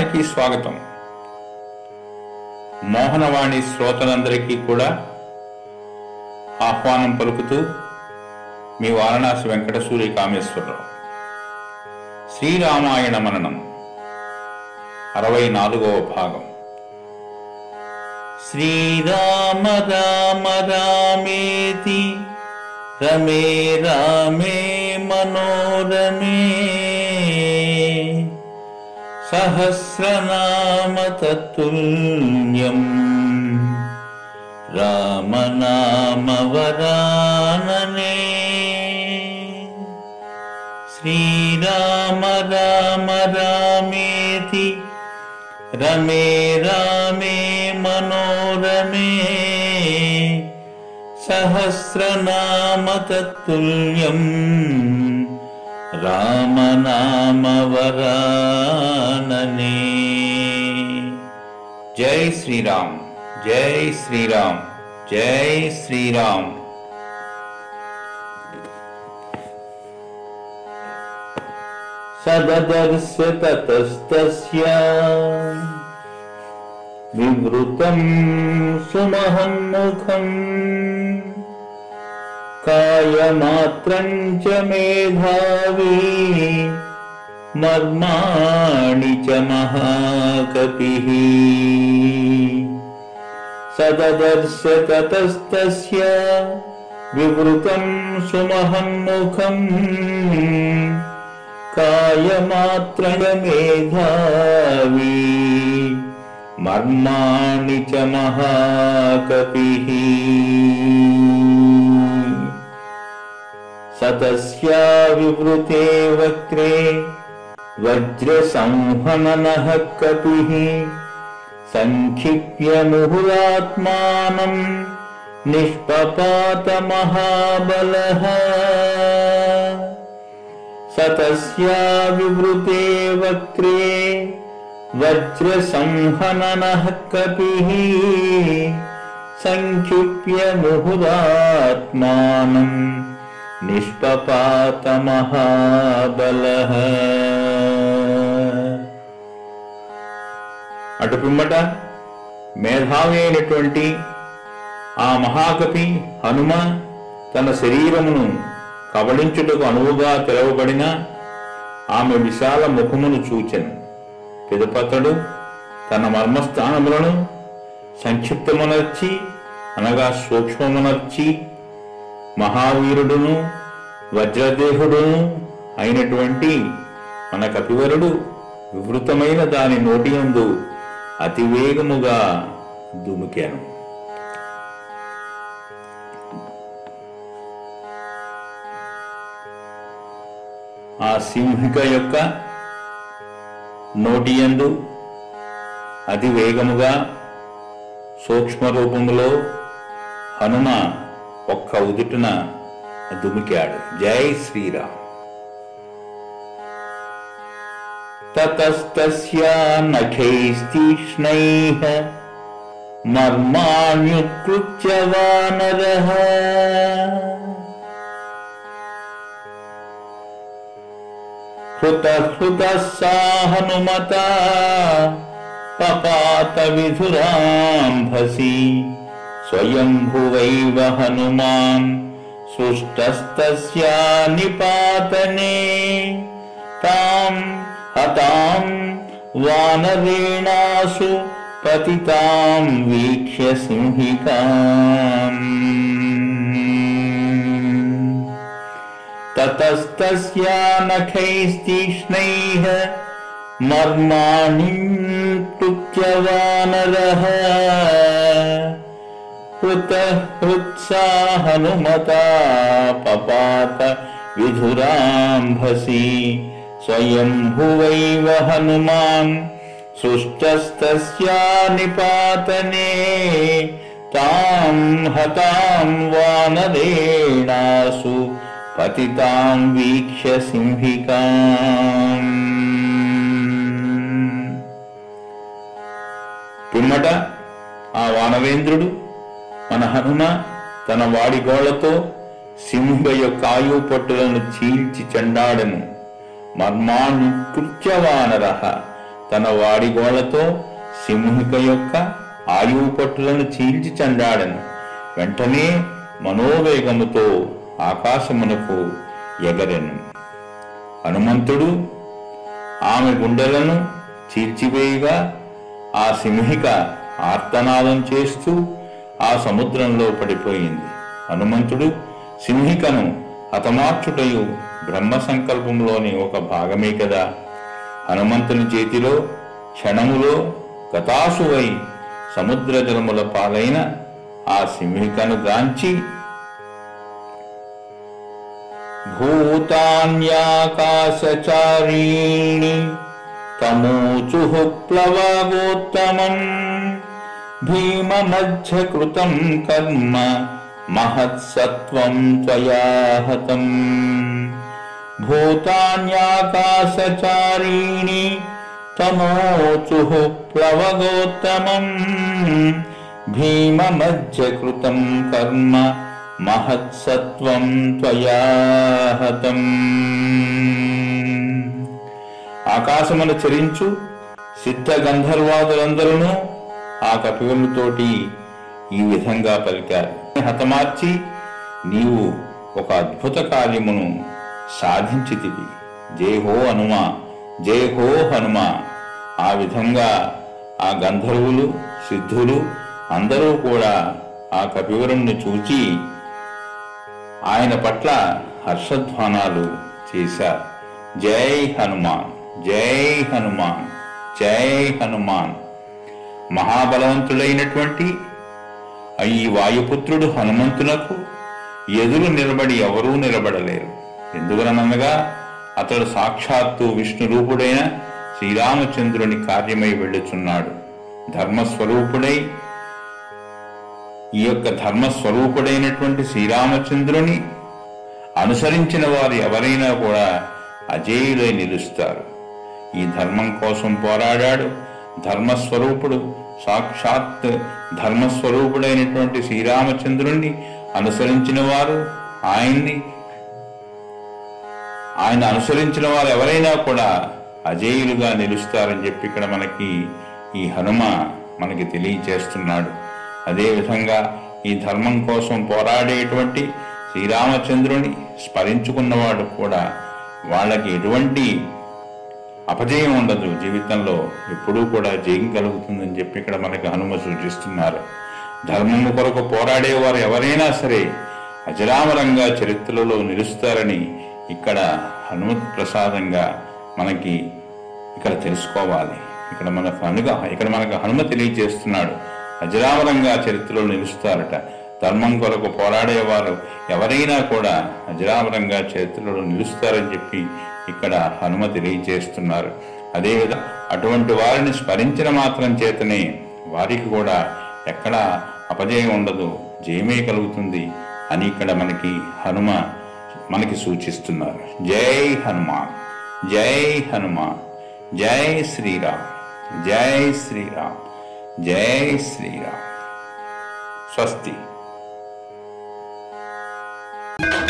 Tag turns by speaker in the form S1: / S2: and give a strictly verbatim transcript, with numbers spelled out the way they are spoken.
S1: పాఠానికి స్వాగతం. మోహనవాణి శ్రోతలందరికీ కూడా ఆహ్వానం పలుకుతూ మీ వారణాసి వెంకట సూర్య కామేశ్వరరావు. శ్రీరామాయణ మననం అరవై నాలుగవ భాగం. శ్రీరామ రామ రామేతి రమే రామే మనోరమే సహస్రనామ తత్తుల్యం రామనామ వరాననే. శ్రీరామ రామ రామేతి రమే రామే మనోరమే సహస్రనామ తత్తుల్యం రామనామ వరాననే. జై శ్రీరామ్, జై శ్రీరామ్, జై శ్రీరామ్. సదదర్శ తతస్తస్య వివృతం సుమహన్ముఖం కాయమాత్రం చ మేధావి మర్మాణి చ మహాకపిః. సదదర్శ తతస్తస్య వివృతం సుమహన్ముఖం కాయమాత్రం చ మేధావి మర్మాణి చ మహాకపిః. సతస్యా వివృతే వక్త్రే వజ్రసంహననః కపిః సంక్షిప్య ముహురాత్మానం నిష్పపాత మహాబలః. సతస్యా వివృతే వక్త్రే వజ్రసంహననః కపిః సంక్షిప్య ముహురాత్మానం నిష్పపాత మహాబలః. అటు పిమ్మట మేధావి అయినటువంటి ఆ మహాకపి హనుమ తన శరీరమును కబళించుటకు అనువుగా తెరవబడిన ఆమె విశాల ముఖమును చూచెను. పిదపతడు తన మర్మస్థానములను సంక్షిప్తమునర్చి అనగా సూక్ష్మమునర్చి మహావీరుడును వజ్రదేహుడును అయినటువంటి మన కపివరుడు వివృతమైన దాని నోటియందు అతివేగముగా దుమికాను. ఆ సింహిక యొక్క నోటియందు అతి వేగముగా సూక్ష్మ రూపములో హనుమ ఒక్క ఉదుటున దుమికాడు. జై శ్రీరామ్. తతస్తస్య నఖైస్తీక్ష్ణైః మర్మాణ్యుత్కృత్య వానరః హృతః హృతః సా హనుమతా పపాత విధురాంభసి స్వయంభువైవ హనుమాన్ సృష్టస్తస్యా నిపాతనే. తాం హతాం వానరేణాసు పతితాం వీక్ష్య సింహికాం. తతస్తస్యా నఖైస్తీక్ష్ణైః మర్మాణి తుత్య వానరః హృతః హృత్సా హనుమతా పపాత విధురాంభసి స్వయంభువైవ హనుమాన్ సృష్టస్తస్యా నిపాతనే. తాం హతాం వానరేణాసు పతితాం వీక్ష్య సింహికాం. పిమ్మట ఆ వానవేంద్రుడు మన హనుమ తన వాడి గోళ్లతో సింహ యొక్క ఆయువు పట్టులను చీల్చి చెండాడెను. మర్మాణ్యుత్కృత్య వానరః తన వాడిగోళ్లతో సింహిక యొక్క ఆయువు పట్టులను చీల్చి చెండాడను. వెంటనే మనోవేగముతో ఆకాశమునకు ఎగరెను. హనుమంతుడు ఆమె గుండెలను చీల్చివేయగా ఆ సింహిక ఆర్తనాదం చేస్తూ ఆ సముద్రంలో పడిపోయింది. హనుమంతుడు సింహికను హతమార్చుటయు బ్రహ్మ సంకల్పంలోని ఒక భాగమే కదా. హనుమంతుని చేతిలో క్షణములో గతాసువై సముద్ర జలముల పాలైన ఆ సింహికను గాంచి భూతాన్యాకాశచారీణి తమూచుః ప్లవగోత్తమం భీమమధ్యకృతం కర్మ మహత్సత్వం త్వయా హతం. భూతాన్యాకాశచారీణి తమోచుః ప్లవగోత్తమం భీమమధ్యకృతం కర్మ మహత్సత్వం త్వయా హతం. ఆకాశమును చరించు సిద్ధ గంధర్వాదులందరూ ఆ కపివులతోటి ఈ విధంగా పలికారు. హతమార్చి నీవు ఒక అద్భుత కార్యమును సాధించితివి. జై హో హనుమా, జై హో హనుమా. ఆ విధంగా ఆ గంధర్వులు సిద్ధులు అందరూ కూడా ఆ కపివరుణ్ణి చూచి ఆయన పట్ల హర్షధ్వానాలు చేశారు. జై హనుమాన్, జై హనుమాన్, జై హనుమాన్. మహాబలవంతుడైనటువంటి ఈ వాయుపుత్రుడు హనుమంతునకు ఎదురు నిలబడి ఎవరూ నిలబడలేరు. ఎందుకనగా అతడు సాక్షాత్తు విష్ణు రూపుడైన శ్రీరామచంద్రుని కార్యమై వెళ్ళుచున్నాడు. ధర్మస్వరూపుడై ఈ యొక్క ధర్మస్వరూపుడైనటువంటి శ్రీరామచంద్రుని అనుసరించిన వారు ఎవరైనా కూడా అజేయులై నిలుస్తారు. ఈ ధర్మం కోసం పోరాడాడు ధర్మస్వరూపుడు. సాక్షాత్ ధర్మస్వరూపుడైనటువంటి శ్రీరామచంద్రుణ్ణి అనుసరించిన వారు ఆయన్ని ఆయన అనుసరించిన వారు ఎవరైనా కూడా అజేయులుగా నిలుస్తారని చెప్పి ఇక్కడ మనకి ఈ హనుమ మనకి తెలియచేస్తున్నాడు. అదేవిధంగా ఈ ధర్మం కోసం పోరాడేటువంటి శ్రీరామచంద్రుని స్మరించుకున్నవాడు కూడా వాళ్ళకి ఎటువంటి అపజయం ఉండదు. జీవితంలో ఎప్పుడూ కూడా జయం కలుగుతుందని చెప్పి ఇక్కడ మనకి హనుమ సూచిస్తున్నారు. ధర్మము కొరకు పోరాడేవారు ఎవరైనా సరే అజరామరంగా చరిత్రలో నిలుస్తారని ఇక్కడ హనుమత్ ప్రసాదంగా మనకి ఇక్కడ తెలుసుకోవాలి. ఇక్కడ మనకు హనుగా ఇక్కడ మనకు హనుమ తెలియజేస్తున్నాడు. అజరామరంగా చరిత్రలో నిలుస్తారట. ధర్మం కొరకు పోరాడేవారు ఎవరైనా కూడా అజరామరంగా చరిత్రలో నిలుస్తారని చెప్పి ఇక్కడ హనుమ తెలియజేస్తున్నారు. అదేవిధంగా అటువంటి వారిని స్మరించిన మాత్రం చేతనే వారికి కూడా ఎక్కడా అపజయం ఉండదు, జయమే కలుగుతుంది అని ఇక్కడ మనకి హనుమ మనకి సూచిస్తున్నారు. జై హనుమాన్, జై హనుమాన్, జై శ్రీరామ్, జై శ్రీరామ్, జై శ్రీరామ్. స్వస్తి.